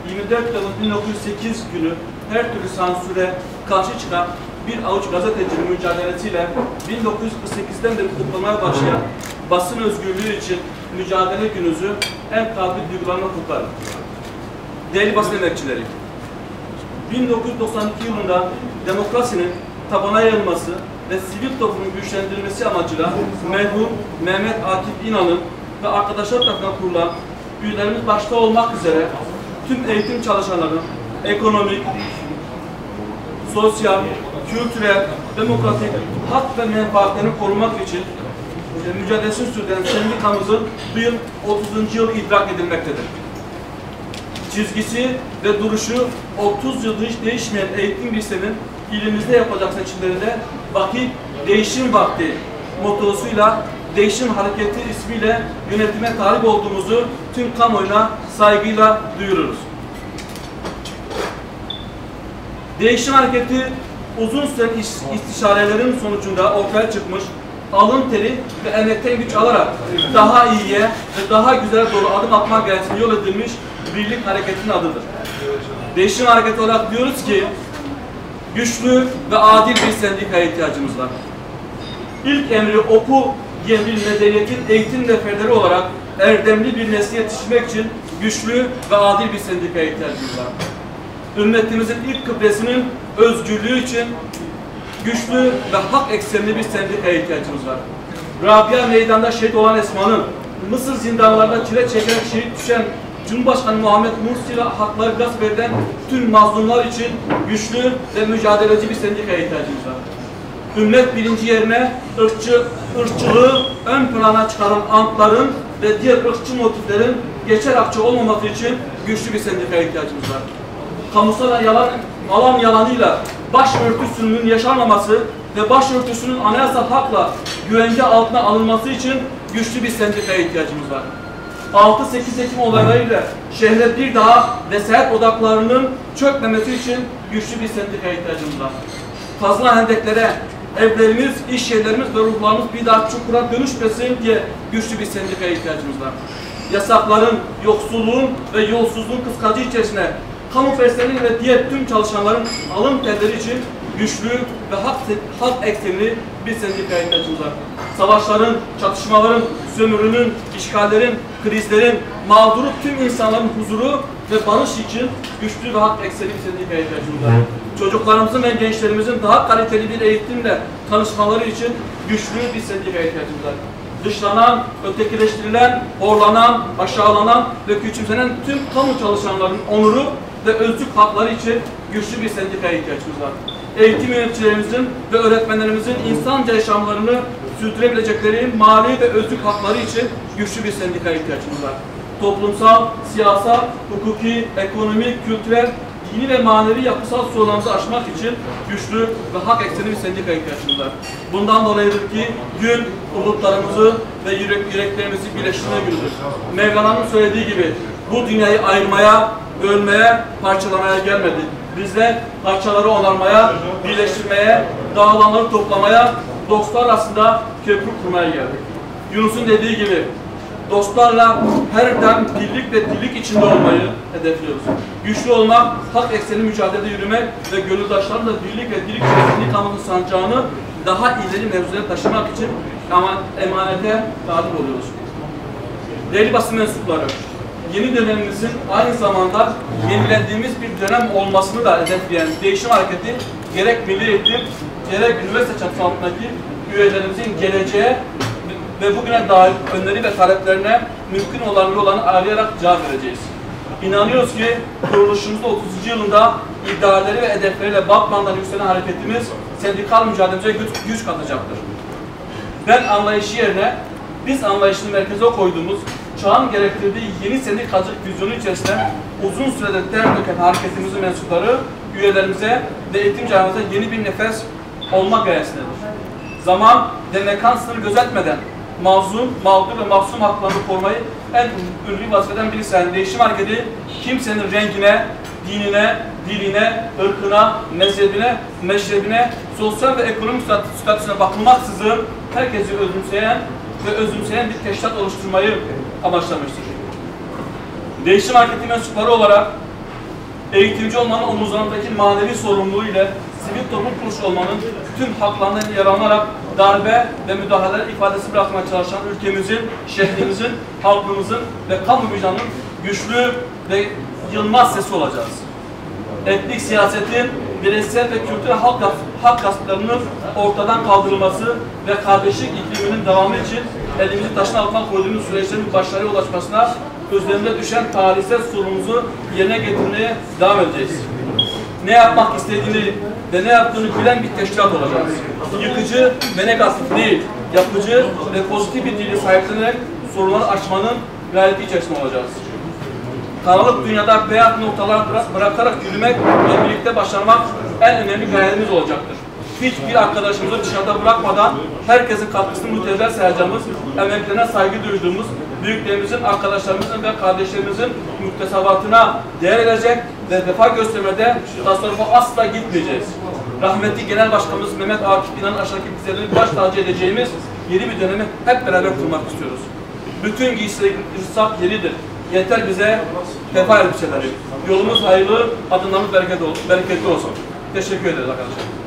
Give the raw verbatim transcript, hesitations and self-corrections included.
yirmi dört Temmuz bin dokuz yüz sekiz günü her türlü sansüre karşı çıkan bir avuç gazetecinin mücadelesiyle bin dokuz yüz kırk sekizden beri kutlamaya başlayan basın özgürlüğü için mücadele gününüzü en kalbi duygularına kutlarım. Değerli basın emekçileri, bin dokuz yüz doksan iki yılında demokrasinin tabana yayılması ve sivil toplumun güçlendirilmesi amacıyla merhum Mehmet Akif İnan'ın ve arkadaşlar tarafından kurulan, üyelerimiz başta olmak üzere tüm eğitim çalışanların ekonomik, sosyal, kültürel, demokratik hak ve menfaatlerini korumak için e, mücadelesini sürdüren sendikamızın bu yıl otuzuncu yıl idrak edilmektedir. Çizgisi ve duruşu otuz yıldır hiç değişmeyen eğitim bilsenin ilimizde yapacak seçimlerinde vakit değişim vakti motosuyla Değişim Hareketi ismiyle yönetime talip olduğumuzu tüm kamuoyuna saygıyla duyururuz. Değişim Hareketi uzun süren istişarelerin sonucunda ortaya çıkmış, alın teri ve emekten güç alarak daha iyiye ve daha güzel doğru adım atmak gayretine yol edilmiş birlik hareketinin adıdır. Değişim Hareketi olarak diyoruz ki, güçlü ve adil bir sendikaya ihtiyacımız var. İlk emri oku diye bir medeniyetin eğitim neferleri olarak erdemli bir nesli yetiştirmek için güçlü ve adil bir sendikaya ihtiyacımız var. Ümmetimizin ilk kıblesinin özgürlüğü için güçlü ve hak eksenli bir sendikaya ihtiyacımız var. Rabia meydanda şehit olan Esma'nın, Mısır zindanlarında çile çekerek şehit düşen Cumhurbaşkanı Muhammed Mursi ile hakları gasp edilen tüm mazlumlar için güçlü ve mücadeleci bir sendikaya ihtiyacımız var. Ümmet bilinci yerine ırkçı, ırkçılığı ön plana çıkaran antların ve diğer ırkçı motiflerin geçer akçe olmaması için güçlü bir sendikaya ihtiyacımız var. Kamusal yalan, alan yalanıyla başörtüsünün yaşanmaması ve başörtüsünün anayasal hakla güvence altına alınması için güçlü bir sendikaya ihtiyacımız var. altı sekiz Ekim olaylarıyla şehre bir daha vesayet odaklarının çökmemesi için güçlü bir sendikaya ihtiyacımız var. Fazla hendeklere evlerimiz, iş yerlerimiz ve ruhlarımız bir daha çukura dönüşmesin diye güçlü bir sendikaya ihtiyacımız var. Yasakların, yoksulluğun ve yolsuzluğun kıskacı içerisine kamu personeli ve diğer tüm çalışanların alın terleri için güçlü ve hak, hak eksenli bir sendikaya ihtiyacımız var. Savaşların, çatışmaların, sömürünün, işgallerin, krizlerin, mağduru tüm insanların huzuru ve barış için güçlü ve hak eksenli bir sendikaya ihtiyacımız var. Çocuklarımızın ve gençlerimizin daha kaliteli bir eğitimle tanışmaları için güçlü bir sendikaya ihtiyacımız var. Dışlanan, ötekileştirilen, horlanan, aşağılanan ve küçümsenen tüm kamu çalışanlarının onuru ve özlük hakları için güçlü bir sendikaya ihtiyacımız var. Eğitim yöneticilerimizin ve öğretmenlerimizin insanca yaşamlarını sürdürebilecekleri mali ve özlük hakları için güçlü bir sendikaya ihtiyacımız var. Toplumsal, siyasal, hukuki, ekonomik, kültürel, dini ve manevi yapısal sorunlarımızı aşmak için güçlü ve hak eksenli bir sendikaya ihtiyacımız var. Bundan dolayıdır ki gün umutlarımızı ve yürek, yüreklerimizi birleştirme günüdür. Mevlana'nın söylediği gibi bu dünyayı ayırmaya, bölmeye, parçalamaya gelmedi. Bizler parçaları onarmaya, birleştirmeye, dağılanları toplamaya, dostlar arasında köprü kurmaya geldik. Yunus'un dediği gibi dostlarla her daim birlik ve dirlik içinde olmayı hedefliyoruz. Güçlü olmak, hak eksenli mücadelede yürümek ve gönüldaşlarla birlik ve dirlik içerisinde kamunun sancağını daha ileri mevzulara taşımak için ama emanete talip oluyoruz. Değerli basın mensupları, yeni dönemimizin aynı zamanda yenilendiğimiz bir dönem olmasını da hedefleyen Değişim Hareketi, gerek milli eğitim, gerek üniversite çatısı altındaki üyelerimizin geleceğe ve bugüne dair öneri ve taleplerine mümkün olan yollarını arayarak cevap vereceğiz. İnanıyoruz ki kuruluşumuzda otuzuncu yılında idealleri ve hedefleriyle Batman'dan yükselen hareketimiz sendikal mücadelemize güç, güç katacaktır. Ben anlayışı yerine biz anlayışını merkeze koyduğumuz çağın gerektirdiği yeni sendikacılık vizyonu içerisinde uzun süredir ter döken hareketimizin mensupları üyelerimize ve eğitim camiamıza yeni bir nefes olma gayesindedir. Zaman ve mekan sınırı gözetmeden mazlum, mağdur ve mahzun haklarını korumayı en ünlü vazifeden birisi. Yani Değişim Hareketi kimsenin rengine, dinine, diline, ırkına, mezhebine, meşrebine, sosyal ve ekonomik statüsüne bakılmaksızın herkesi özümseyen ve özümseyen bir teşkilat oluşturmayı amaçlamıştır. Değişim Hareketi mensupları olarak eğitimci olmanın omuzlarındaki manevi sorumluluğu ile sivil toplum kuruluşu olmanın tüm haklarından yararlanarak darbe ve müdahaleler ifadesi bırakmaya çalışan ülkemizin, şehrimizin, halkımızın ve kamu vicdanının güçlü ve yılmaz sesi olacağız. Etnik siyasetin, bireysel ve kültürel hak, hak gasplarının ortadan kaldırılması ve kardeşlik ikliminin devamı için elimizi taşın altına koyduğumuz süreçlerin başarıya ulaşmasına üzerinde düşen tarihsel sorumluluğumuzu yerine getirmeye devam edeceğiz. Ne yapmak istediğini ve ne yaptığını bilen bir teşkilat olacağız. Yıkıcı ve negatif değil, yapıcı ve pozitif bir dili sahiplenerek sorunları aşmanın gayreti içerisinde olacağız. Karanlık dünyada beyaz noktalar bırak, bırakarak yürümek ve birlikte başarmak en önemli gayretimiz olacaktır. Hiçbir arkadaşımızı dışarıda bırakmadan herkesin katkısını müteber sayacağımız, emeklerine saygı duyduğumuz, büyüklerimizin, arkadaşlarımızın ve kardeşlerimizin müktesebatına değer verecek ve vefa göstermede tasarrufa asla gitmeyeceğiz. Rahmetli Genel Başkanımız Mehmet Akif İnan'ın aşağıdaki bizlerini baş tacı edeceğimiz yeni bir dönemi hep beraber kurmak istiyoruz. Bütün giysileri ıslak yeridir. Yeter bize vefa elbiseleri. Yolumuz hayırlı, adımlarımız bereketli olsun. Teşekkür ederiz arkadaşlar.